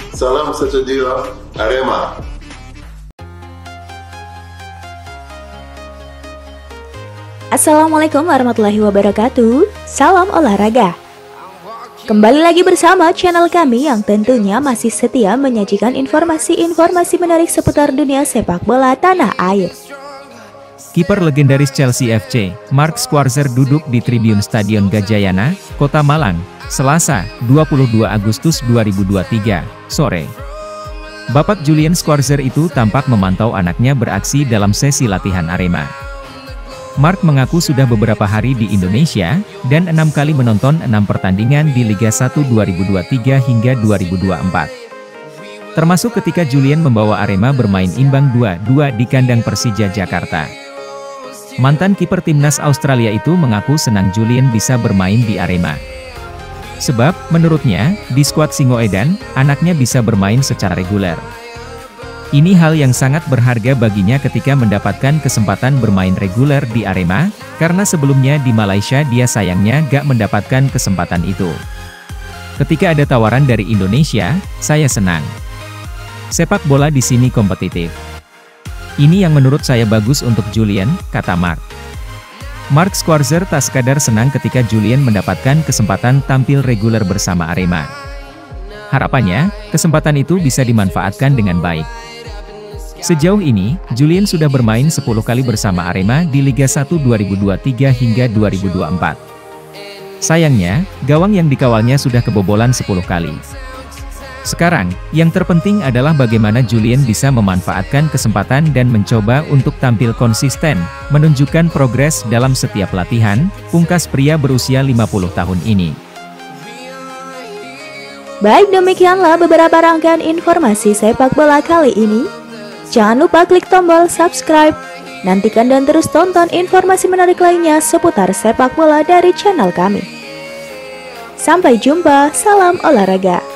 Salam sejahtera Arema. Assalamualaikum warahmatullahi wabarakatuh. Salam olahraga. Kembali lagi bersama channel kami yang tentunya masih setia menyajikan informasi-informasi menarik seputar dunia sepak bola tanah air. Kiper legendaris Chelsea FC, Mark Schwarzer duduk di tribun Stadion Gajayana, Kota Malang, Selasa, 22 Agustus 2023, sore. Bapak Julian Schwarzer itu tampak memantau anaknya beraksi dalam sesi latihan Arema. Mark mengaku sudah beberapa hari di Indonesia, dan 6 kali menonton 6 pertandingan di Liga 1 2023 hingga 2024. Termasuk ketika Julian membawa Arema bermain imbang 2-2 di kandang Persija Jakarta. Mantan kiper timnas Australia itu mengaku senang Julian bisa bermain di Arema. Sebab, menurutnya, di skuad Singoedan, anaknya bisa bermain secara reguler. Ini hal yang sangat berharga baginya ketika mendapatkan kesempatan bermain reguler di Arema, karena sebelumnya di Malaysia dia sayangnya gak mendapatkan kesempatan itu. Ketika ada tawaran dari Indonesia, saya senang. Sepak bola di sini kompetitif. Ini yang menurut saya bagus untuk Julian, kata Mark. Mark Schwarzer tak sekadar senang ketika Julian mendapatkan kesempatan tampil reguler bersama Arema. Harapannya, kesempatan itu bisa dimanfaatkan dengan baik. Sejauh ini, Julian sudah bermain 10 kali bersama Arema di Liga 1 2023 hingga 2024. Sayangnya, gawang yang dikawalnya sudah kebobolan 10 kali. Sekarang, yang terpenting adalah bagaimana Julian bisa memanfaatkan kesempatan dan mencoba untuk tampil konsisten, menunjukkan progres dalam setiap latihan, pungkas pria berusia 50 tahun ini. Baik, demikianlah beberapa rangkaian informasi sepak bola kali ini. Jangan lupa klik tombol subscribe. Nantikan dan terus tonton informasi menarik lainnya seputar sepak bola dari channel kami. Sampai jumpa, salam olahraga.